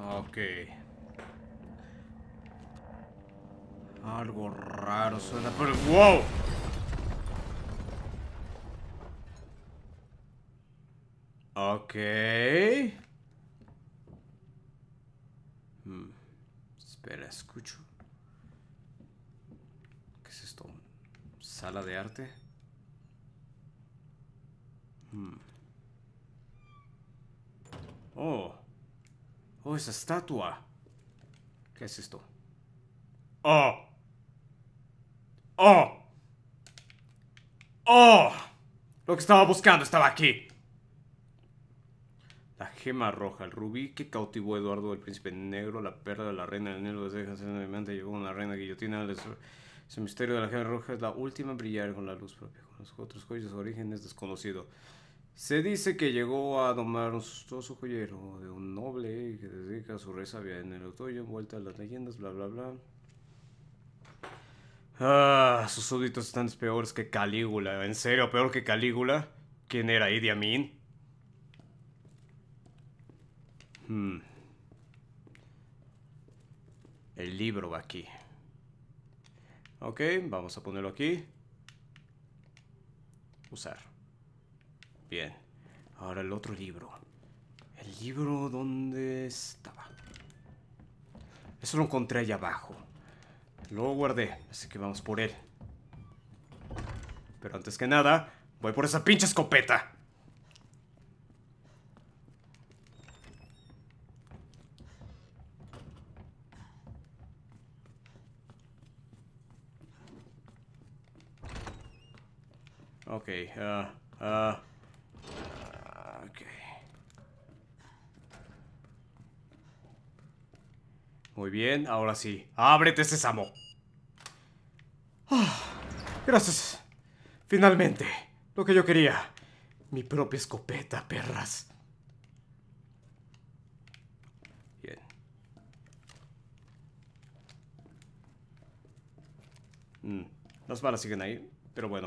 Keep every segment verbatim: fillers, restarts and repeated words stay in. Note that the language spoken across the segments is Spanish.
Ok. Algo raro suena, pero... ¡Wow! Ok. Hmm. Espera, escucho. ¿Qué es esto? ¿Sala de arte? Hmm. Oh. Oh, esa estatua. ¿Qué es esto? Oh. Oh. Oh. Lo que estaba buscando estaba aquí. La gema roja, el rubí que cautivó a Eduardo el príncipe negro, la perla de la reina del Nilo desde diamante llevó una reina guillotina. Ese misterio de la gema roja es la última en brillar con la luz propia. Con los otros joyas de origen es desconocido. Se dice que llegó a domar un sustoso joyero de un noble que dedica su rey sabia en el otoño, envuelta en las leyendas, bla bla bla. Ah, sus súbditos están peores que Calígula. ¿En serio? ¿Peor que Calígula? ¿Quién era? ¿Idi Amin? Hmm. El libro va aquí. Ok, vamos a ponerlo aquí. Usar. Bien. Ahora el otro libro. El libro, ¿dónde estaba? Eso lo encontré allá abajo. Lo guardé, así que vamos por él. Pero antes que nada, voy por esa pinche escopeta. Ok, ah, uh, ah. Uh, ok. Muy bien, ahora sí. ¡Ábrete, Sésamo! Oh, gracias. Finalmente, lo que yo quería. Mi propia escopeta, perras. Bien. Mm, las balas siguen ahí, pero bueno.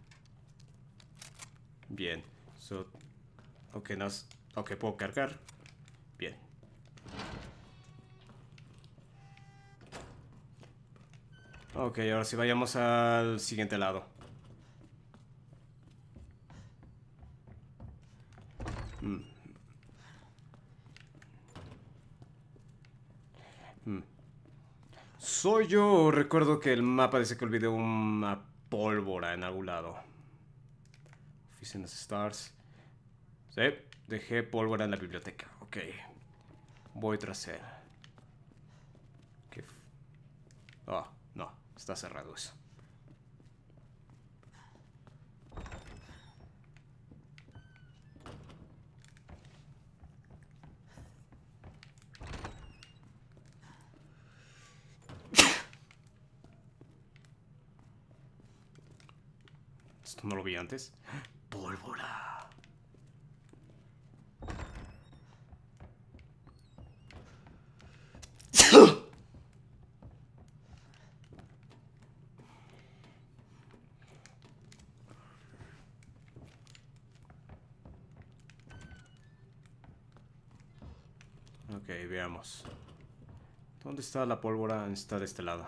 Bien. So, ok, nas, ok, puedo cargar. Bien. Ok, ahora sí vayamos al siguiente lado. Mm. Mm. ¿Soy yo o recuerdo que el mapa dice que olvidé una pólvora en algún lado? Oficinas Stars. Sí, dejé pólvora en la biblioteca. Ok. Voy tras él. ¿Qué? Oh, no. Está cerrado eso. ¿Esto no lo vi antes? ¡Pólvora! Ok, veamos. ¿Dónde está la pólvora? Está de este lado.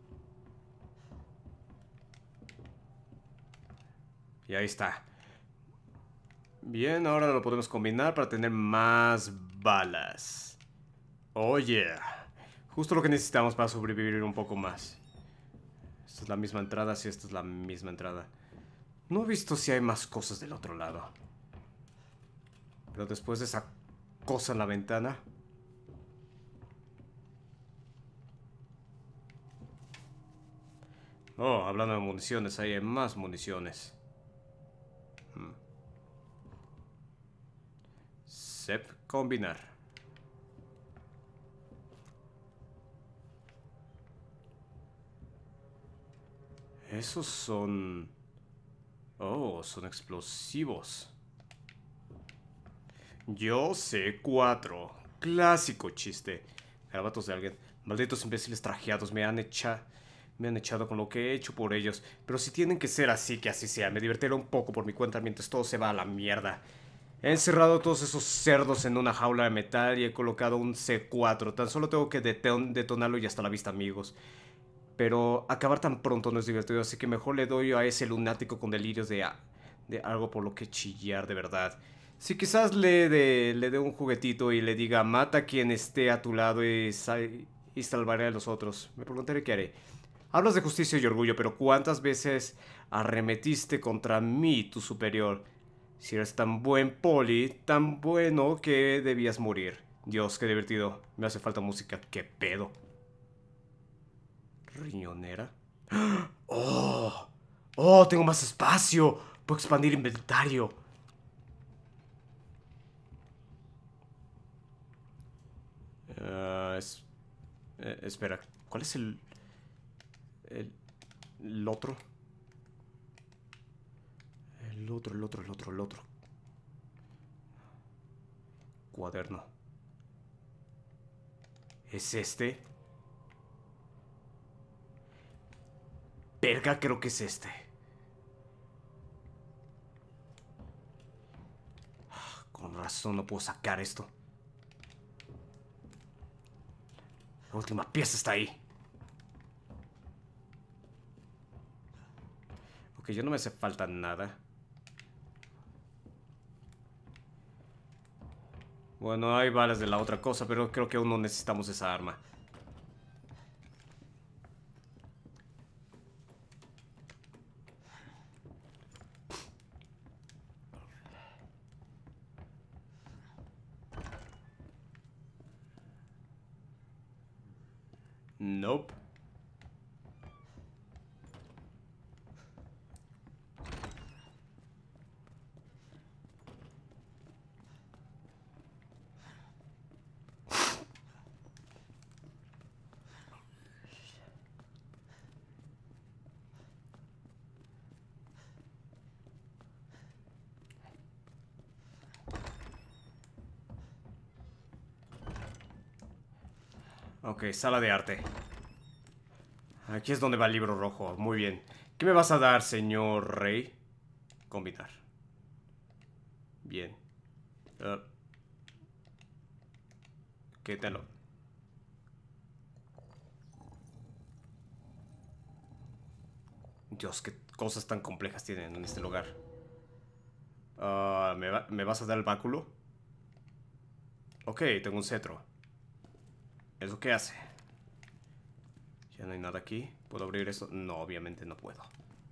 Y ahí está. Bien, ahora lo podemos combinar para tener más balas. Oh yeah. Justo lo que necesitamos para sobrevivir un poco más. Esta es la misma entrada, sí, esta es la misma entrada. No he visto si hay más cosas del otro lado. Pero después de esa cosa en la ventana... Oh, hablando de municiones, ahí hay más municiones. Hmm. Sep, combinar. Esos son... Oh, son explosivos. Yo sé cuatro. Clásico chiste. Garabatos de alguien. Malditos imbéciles trajeados me han echado... Me han echado con lo que he hecho por ellos. Pero si tienen que ser así, que así sea. Me divertiré un poco por mi cuenta mientras todo se va a la mierda. He encerrado a todos esos cerdos en una jaula de metal y he colocado un C cuatro. Tan solo tengo que deton detonarlo y hasta la vista, amigos. Pero acabar tan pronto no es divertido, así que mejor le doy a ese lunático con delirios de, de algo por lo que chillar de verdad. Si quizás le dé le dé un juguetito y le diga mata a quien esté a tu lado y, sal y salvaré a los otros, me preguntaré qué haré. Hablas de justicia y orgullo, pero ¿cuántas veces arremetiste contra mí, tu superior? Si eres tan buen poli, tan bueno que debías morir. Dios, qué divertido. Me hace falta música. ¿Qué pedo? ¿Riñonera? ¡Oh! ¡Oh! Tengo más espacio. Puedo expandir inventario. Uh, es, eh, espera. ¿Cuál es el, el... El otro? El otro, el otro, el otro, el otro. Cuaderno. ¿Es este? Verga, creo que es este. Con razón no puedo sacar esto. La última pieza está ahí. Ok, ya no me hace falta nada. Bueno, hay balas de la otra cosa, pero creo que aún no necesitamos esa arma. Nope. Ok, sala de arte. Aquí es donde va el libro rojo. Muy bien. ¿Qué me vas a dar, señor rey? Combinar. Bien. Uh, Quédalo. Dios, qué cosas tan complejas tienen en este lugar. Uh, ¿me, va ¿Me vas a dar el báculo? Ok, tengo un cetro. ¿Eso qué hace? Ya no hay nada aquí. ¿Puedo abrir esto? No, obviamente no puedo.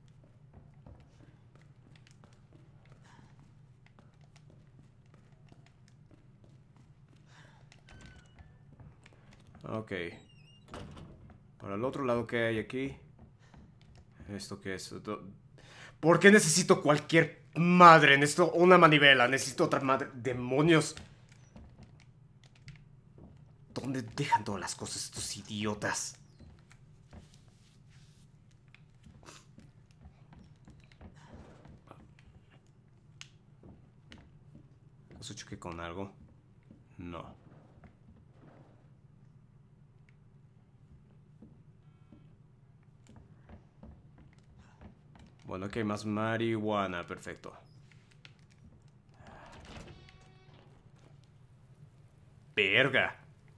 Ok. Para el otro lado, ¿qué hay aquí? ¿Esto qué es? ¿Por qué necesito cualquier madre? Necesito una manivela. Necesito otra madre. ¡Demonios! ¿Dónde dejan todas las cosas estos idiotas? ¿Eso choqué con algo? No. Bueno, aquí hay más marihuana. Perfecto. ¡Verga!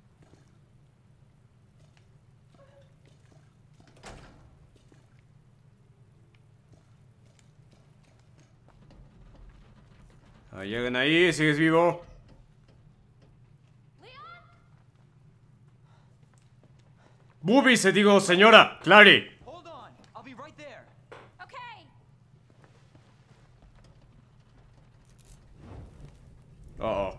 Ah, llegan ahí, ¿sigues vivo? ¡Bubi! Se digo, señora, Clary. Uh oh.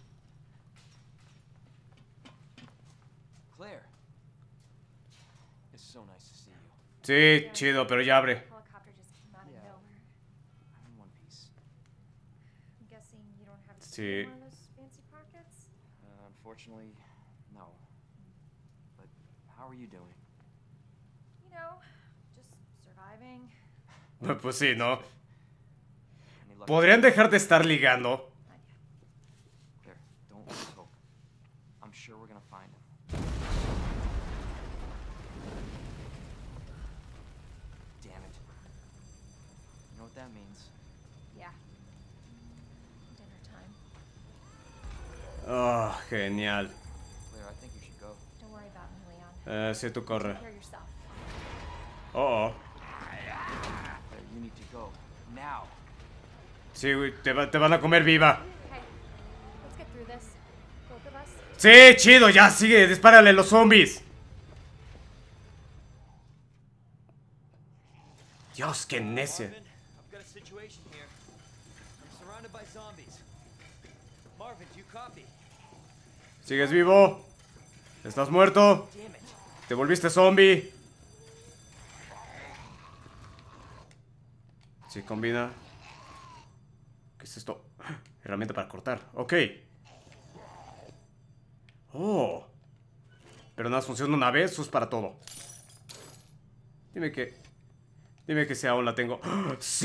Claire. It's so nice to see you. Sí, chido, pero ya abre. Sí. Uh, unfortunately, no. But how are you doing? You know, just surviving. Pues sí, ¿no? ¿Podrían dejar de estar ligando? Claire, don't lose hope. I'm sure we're gonna find him. Damn it. You know what that means? Yeah. Dinner time. Oh, genial. Claire, I think you should go. Don't worry about me, Leon. Eh, sí, tú corre. Take care of yourself. Oh, oh. Claire, you need to go. Now. Sí, güey, te, va- te van a comer viva. Okay, let's get through this. Both of us. Sí, chido, ya, sigue, dispárale a los zombies. Dios, qué necia. Marvin, I've got a situation here. I'm surrounded by zombies. Marvin, do you copy? ¿Sigues vivo? ¿Estás muerto? Damn it. ¿Te volviste zombie? Sí, combina. ¿Qué es esto? Herramienta para cortar. Ok. Oh. Pero nada, funciona una vez o es para todo. Dime que... Dime que si aún la tengo. ¡Sí!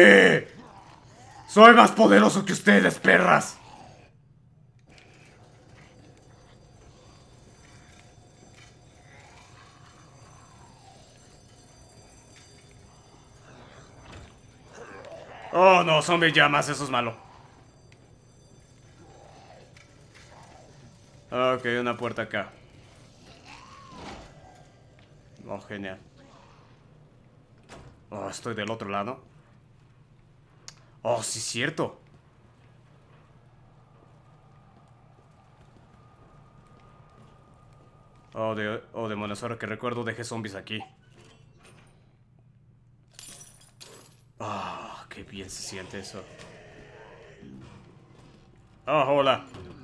¡Soy más poderoso que ustedes, perras! Oh, no, zombie llamas, eso es malo. Ok, una puerta acá. Oh, genial. Oh, estoy del otro lado. Oh, sí, es cierto. Oh, de, oh, demonios, ahora que recuerdo dejé zombies aquí. Ah, qué bien se siente eso. Oh, hola.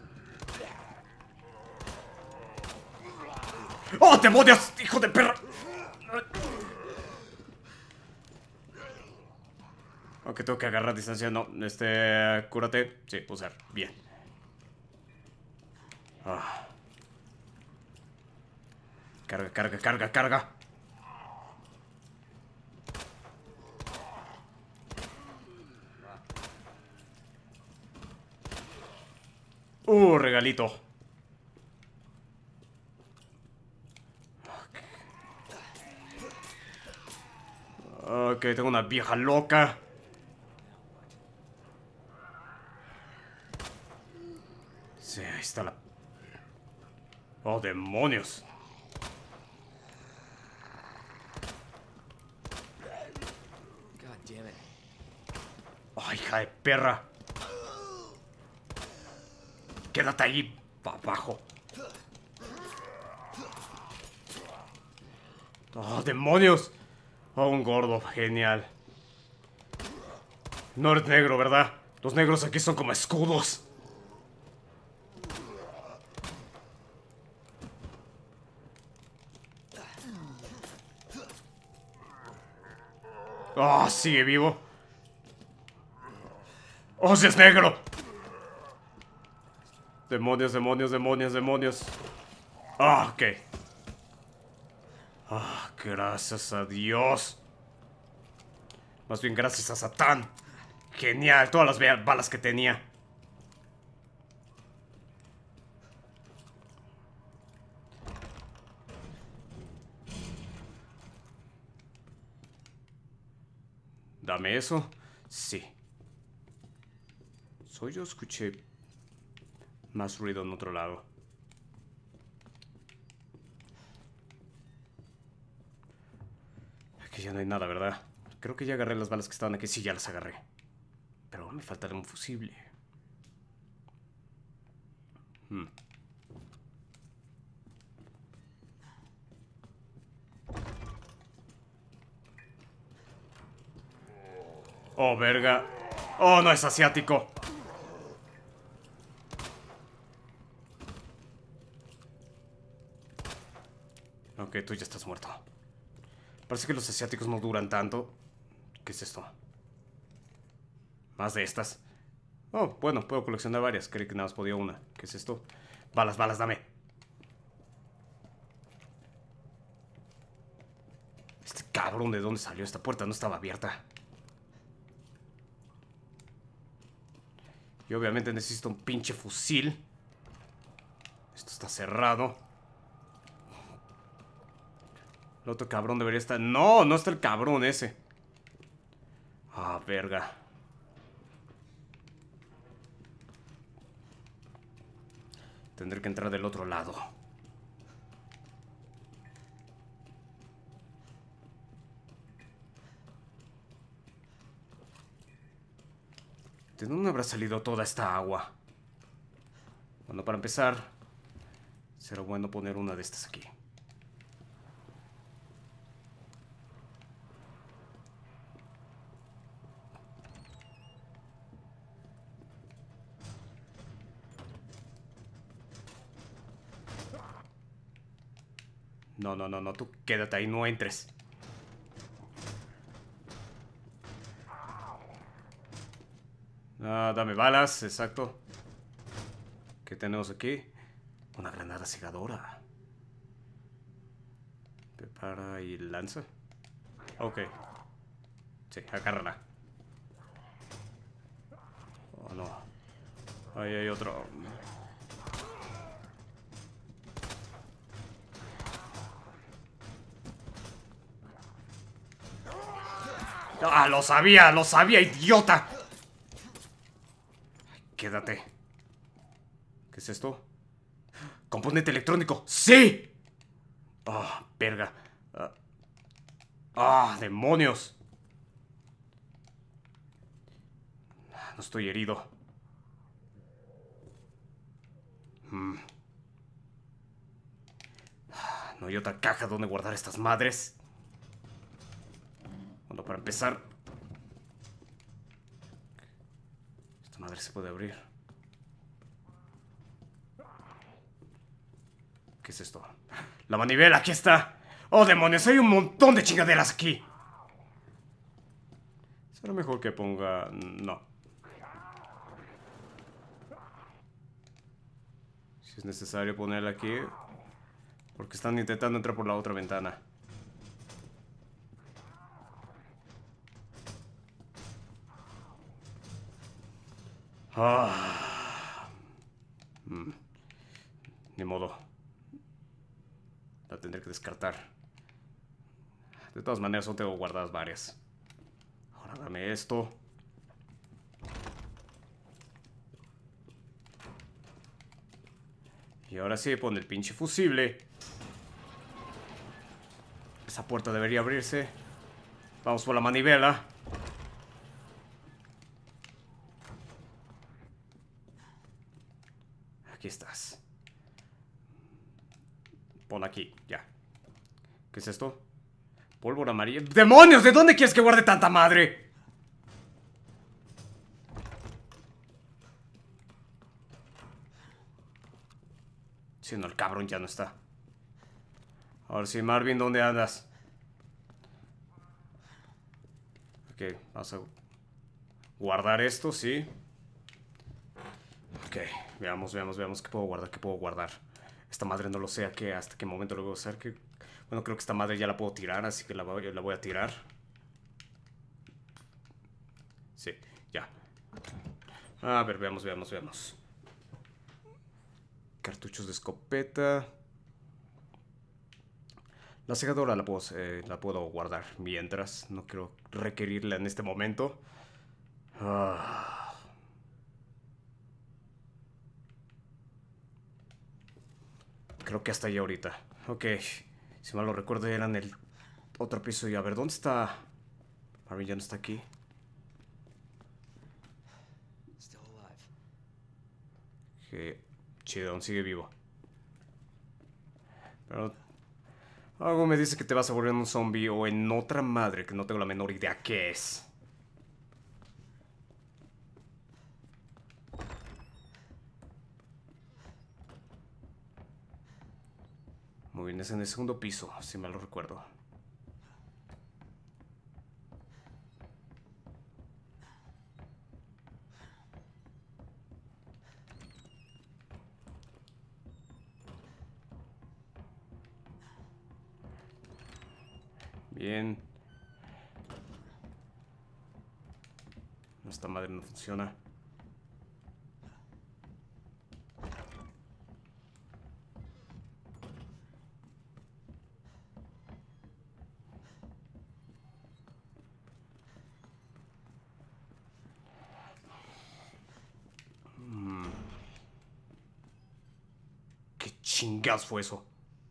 ¡Oh, demonios! ¡Hijo de perra! Ok, tengo que agarrar distancia. No, este... Cúrate. Sí, usar. Bien. Ah. Carga, carga, carga, carga. Uh, regalito. Ok, tengo una vieja loca. Sí, ahí está la... Oh, demonios. God damn it. Oh, hija de perra. Quédate ahí, abajo. Oh, demonios. Oh, un gordo, genial. No eres negro, ¿verdad? Los negros aquí son como escudos. Oh, sigue vivo. Oh, si es negro. Demonios, demonios, demonios, demonios. Ah, ok. Ah, gracias a Dios. Más bien gracias a Satán. Genial, todas las be- balas que tenía. Dame eso. Sí. Soy yo, escuché más ruido en otro lado. Aquí ya no hay nada, ¿verdad? Creo que ya agarré las balas que estaban aquí. Sí, ya las agarré. Pero me faltará un fusible. Hmm. Oh, verga. Oh, no, es asiático. Ok, tú ya estás muerto. Parece que los asiáticos no duran tanto. ¿Qué es esto? Más de estas. Oh, bueno, puedo coleccionar varias. Creí que nada más podía una. ¿Qué es esto? Balas, balas, dame. Este cabrón, ¿de dónde salió? Esta puerta no estaba abierta. Y obviamente necesito un pinche fusil. Esto está cerrado. El otro cabrón debería estar... No, no está el cabrón ese. Ah, verga. Tendré que entrar del otro lado. ¿De dónde habrá salido toda esta agua? Bueno, para empezar, será bueno poner una de estas aquí. No, no, no, no, tú quédate ahí, no entres. Ah, dame balas, exacto. ¿Qué tenemos aquí? Una granada cegadora. Prepara y lanza. Ok. Sí, agárrala. Oh, no. Ahí hay otro. ¡Ah, lo sabía! ¡Lo sabía, idiota! Quédate. ¿Qué es esto? ¡Componente electrónico! ¡Sí! ¡Ah, oh, verga! ¡Ah, oh, demonios! No estoy herido. Hmm. No hay otra caja donde guardar estas madres. Bueno, para empezar, esta madre se puede abrir. ¿Qué es esto? La manivela, aquí está. ¡Oh, demonios! Hay un montón de chingaderas aquí. Será mejor que ponga... No. Si es necesario ponerla aquí, porque están intentando entrar por la otra ventana. Ah. Mm. Ni modo. La tendré que descartar. De todas maneras, aún tengo guardadas varias. Ahora dame esto. Y ahora sí, pon el pinche fusible. Esa puerta debería abrirse. Vamos por la manivela. Aquí estás. Pon aquí, ya. ¿Qué es esto? Pólvora amarilla. ¡Demonios! ¿De dónde quieres que guarde tanta madre? Si no, el cabrón ya no está. Ahora sí, Marvin, ¿dónde andas? Ok, vamos a guardar esto, sí. Ok, veamos, veamos, veamos qué puedo guardar, qué puedo guardar. Esta madre no lo sé a qué, hasta qué momento lo voy a usar. Que... Bueno, creo que esta madre ya la puedo tirar, así que la voy, la voy a tirar. Sí, ya. A ver, veamos, veamos, veamos. Cartuchos de escopeta. La segadora la puedo, eh, la puedo guardar mientras. No quiero requerirla en este momento. Ah. Creo que hasta allá ahorita. Ok. Si mal lo recuerdo, era en el otro piso. Y a ver, ¿dónde está? Marvin ya no está aquí. Que chido, aún sigue vivo. Pero algo me dice que te vas a volver en un zombie o en otra madre que no tengo la menor idea qué es. Muy bien, es en el segundo piso, si mal lo recuerdo. Bien. Esta madre no funciona. ¿Qué chingados fue eso?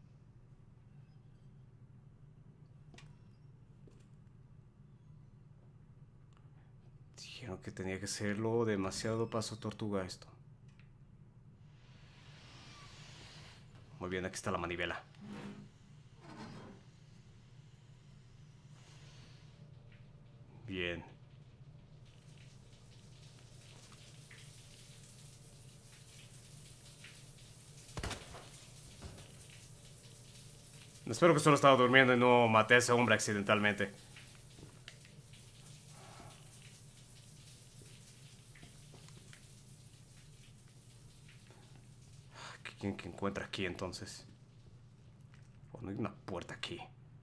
Dijeron que tenía que serlo demasiado paso tortuga esto. Muy bien, aquí está la manivela. Bien. Espero que solo estaba durmiendo y no maté a ese hombre accidentalmente. ¿Quién que encuentra aquí entonces? Oh, no hay una puerta aquí.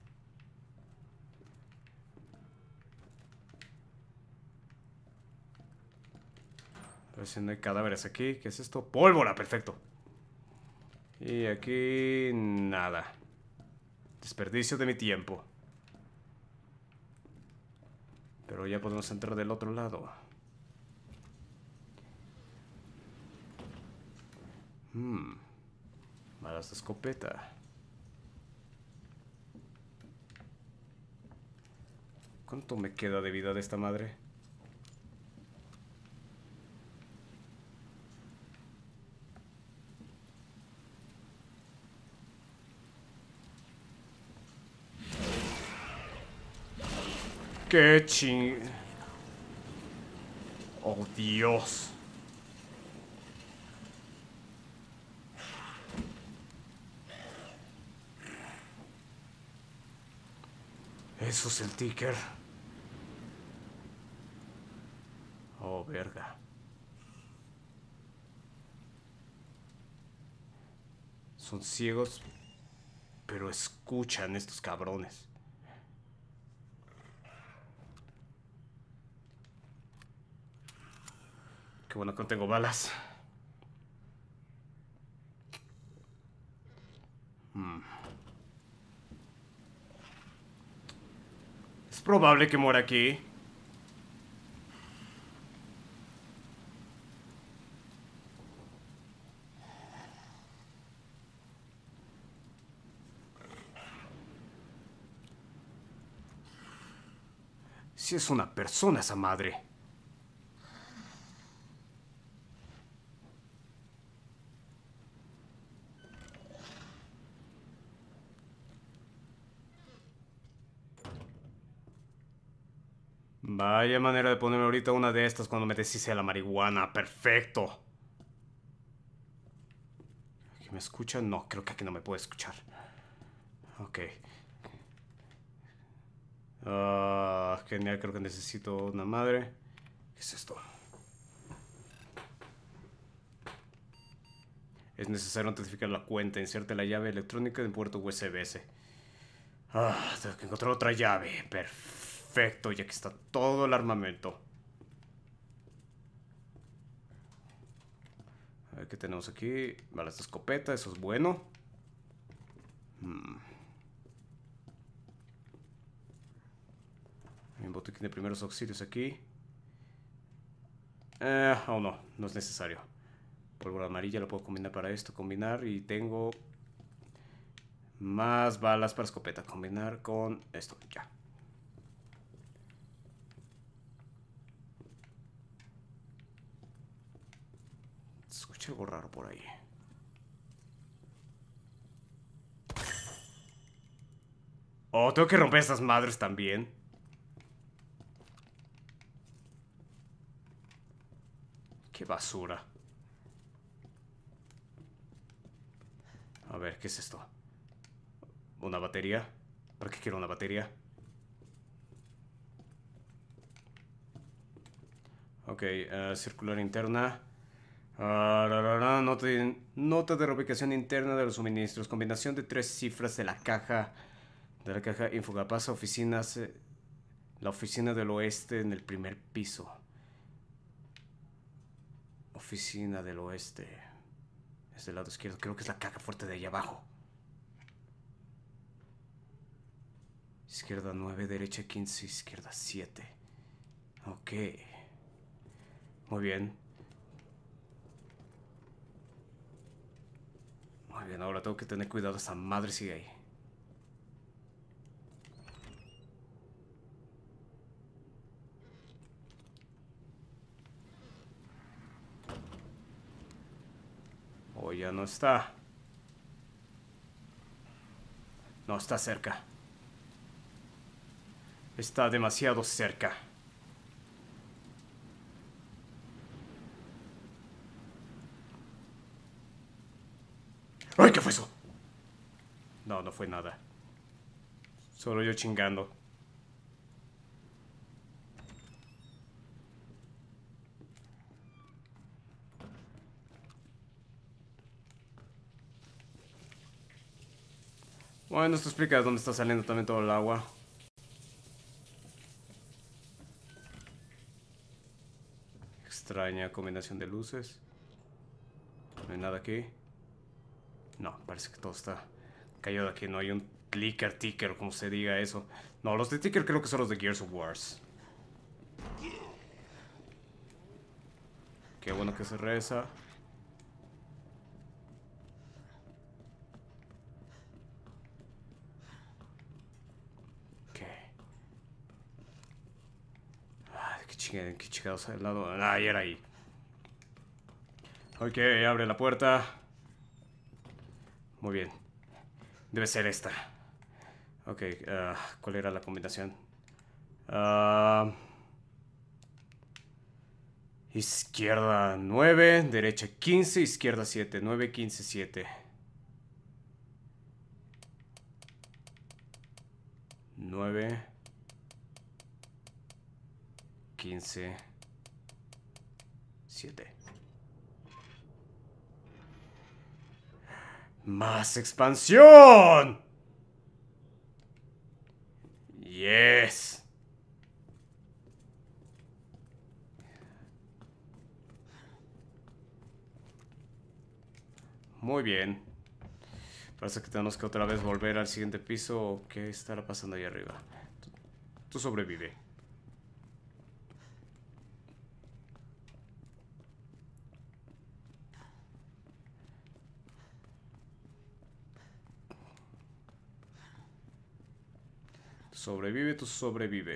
A ver si no hay cadáveres aquí. ¿Qué es esto? ¡Pólvora! Perfecto. Y aquí nada. Desperdicio de mi tiempo. Pero ya podemos entrar del otro lado. Hmm. Balas de escopeta. ¿Cuánto me queda de vida de esta madre? ¡Qué ching... ¡Oh, Dios! Eso es el ticker. Oh, verga. Son ciegos, pero escuchan estos cabrones. Qué bueno que no tengo balas. Hmm. Es probable que muera aquí. Si es una persona esa madre. Vaya manera de ponerme ahorita una de estas cuando me deshice a la marihuana. Perfecto. ¿Aquí me escuchan? No, creo que aquí no me puede escuchar. Ok. Uh, genial, creo que necesito una madre. ¿Qué es esto? Es necesario autentificar la cuenta. Inserte la llave electrónica en puerto U S B C. Ah, tengo que encontrar otra llave. Perfecto, y aquí está todo el armamento. A ver qué tenemos aquí. Balas de escopeta, eso es bueno. Hmm. Hay un botiquín de primeros auxilios aquí. Eh, oh no, no es necesario. Pólvora amarilla lo puedo combinar para esto. Combinar y tengo más balas para escopeta. Combinar con esto, ya. Escuché algo raro por ahí. Oh, tengo que romper estas madres también. Qué basura. A ver, ¿qué es esto? ¿Una batería? ¿Para qué quiero una batería? Ok, uh, circular interna. Uh, la, la, la, nota, de, nota de reubicación interna de los suministros. Combinación de tres cifras de la caja. De la caja Infogapasa, oficinas. Eh, la oficina del oeste en el primer piso. Oficina del oeste. Es del lado izquierdo. Creo que es la caja fuerte de ahí abajo. Izquierda nueve, derecha quince, izquierda siete. Ok. Muy bien. Muy Muy bien, ahora tengo que tener cuidado. Esa madre sigue ahí. O ya no está. No, está cerca. Está demasiado cerca. ¡Ay, qué fue eso! No, no fue nada. Solo yo chingando. Bueno, esto explica de dónde está saliendo también todo el agua. Extraña combinación de luces. No hay nada aquí. No, parece que todo está cayendo aquí. No hay un clicker, ticker, como se diga eso. No, los de ticker creo que son los de Gears of Wars. Qué bueno que se reza. ¿Qué chingados al lado? Ah, y era ahí. Ok, abre la puerta. Muy bien. Debe ser esta. Ok, uh, ¿cuál era la combinación? Uh, izquierda nueve, derecha quince, izquierda siete. nueve, quince, siete. nueve. quince, siete. ¡Más expansión! ¡Yes! Muy bien. Parece que tenemos que otra vez volver al siguiente piso. ¿Qué estará pasando ahí arriba? Tú, tú sobrevive. Sobrevive, tú sobrevive.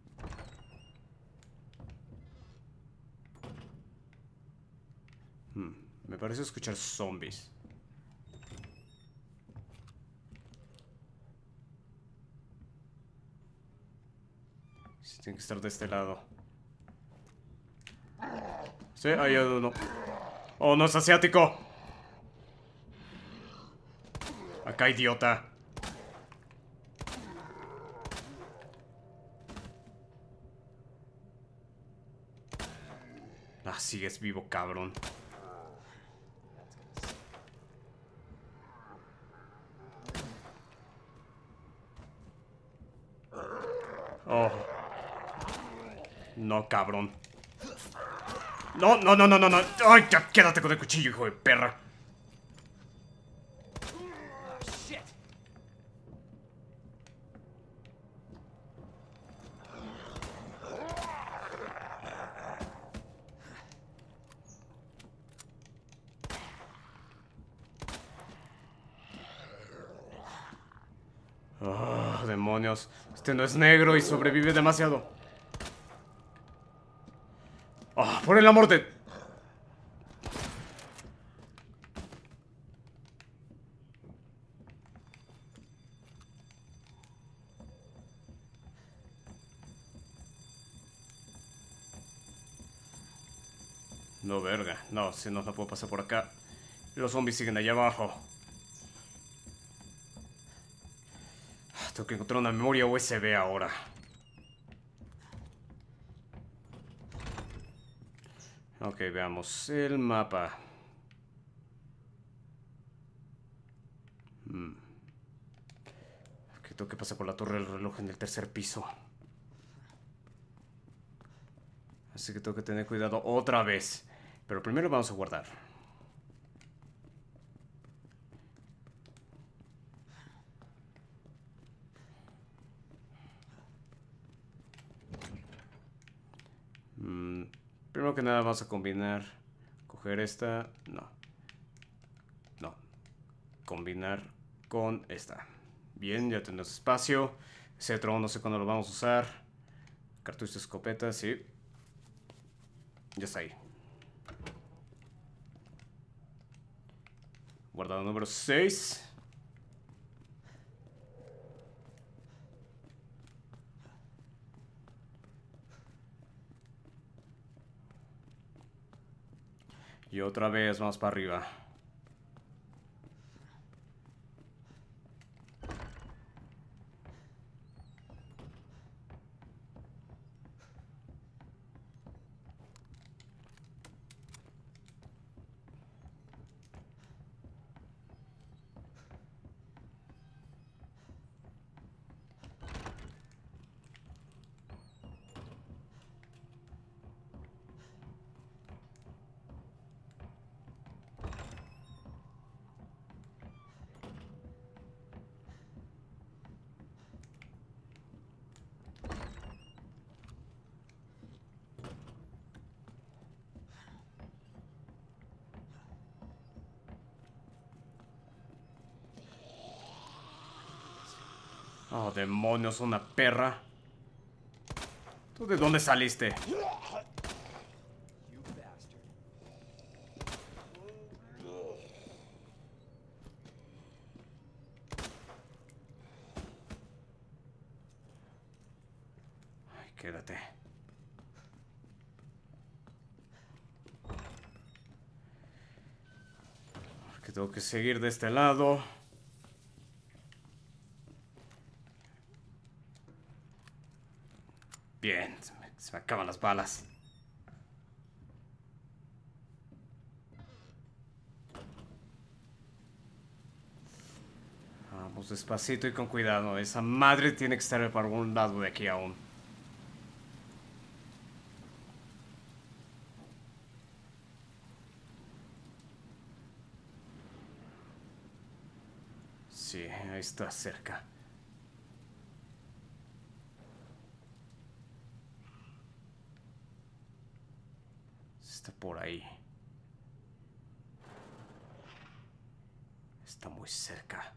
Hmm, me parece escuchar zombies. Sí, tiene que estar de este lado. Sí, hay uno. ¡Oh, no es asiático! Acá, idiota. Ah, sigues vivo, cabrón. Oh. No, cabrón. No, no, no, no, no, no. Ay, ya quédate con el cuchillo, hijo de perra. Oh, demonios. Este no es negro y sobrevive demasiado. Oh, por el amor de... No, verga. No, si no, no puedo pasar por acá. Y los zombies siguen allá abajo. Tengo que encontrar una memoria U S B ahora. Ok, veamos el mapa. Hmm. Okay, tengo que pasar por la torre del reloj en el tercer piso. Así que tengo que tener cuidado otra vez. Pero primero vamos a guardar. Mm, primero que nada vamos a combinar. Coger esta. No. No. combinar con esta. Bien, ya tenemos espacio. Cetro, no sé cuándo lo vamos a usar. Cartucho de escopeta, sí. Ya está ahí. Guardado número seis. Y otra vez vamos para arriba. Oh, demonios, una perra. ¿Tú de dónde saliste? You bastard. Ay, quédate. Porque tengo que seguir de este lado. Bien, se me, se me acaban las balas. Vamos despacito y con cuidado. Esa madre tiene que estar por algún lado de aquí aún. Sí, ahí está cerca. Está por ahí. Está muy cerca.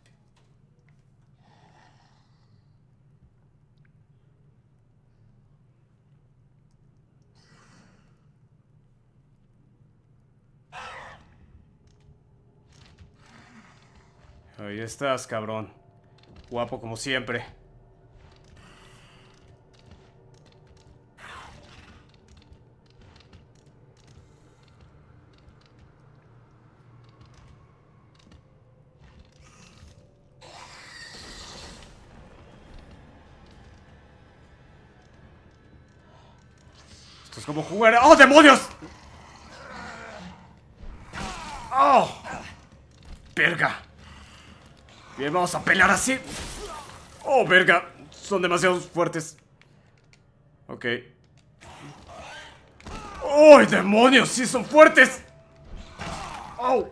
Ahí estás, cabrón. Guapo como siempre. Esto es como jugar... ¡Oh, demonios! ¡Oh! ¡Verga! Bien, vamos a pelear así. ¡Oh, verga! Son demasiado fuertes. Ok. ¡Oh, demonios! ¡Sí son fuertes! ¡Oh!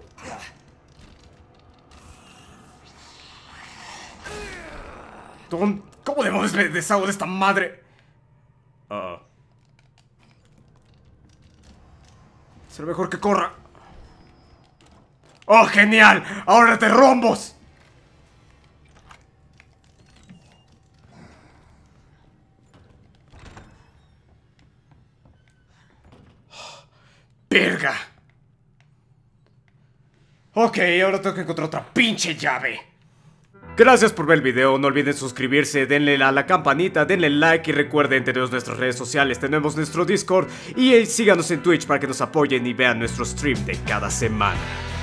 ¿Cómo demonios me deshago de esta madre? Uh. Será mejor que corra. ¡Oh, genial! ¡Ahora te rombos! ¡Verga! Ok, ahora tengo que encontrar otra pinche llave. Gracias por ver el video, no olviden suscribirse, denle a la campanita, denle like y recuerden, tenemos nuestras redes sociales, tenemos nuestro Discord y síganos en Twitch para que nos apoyen y vean nuestro stream de cada semana.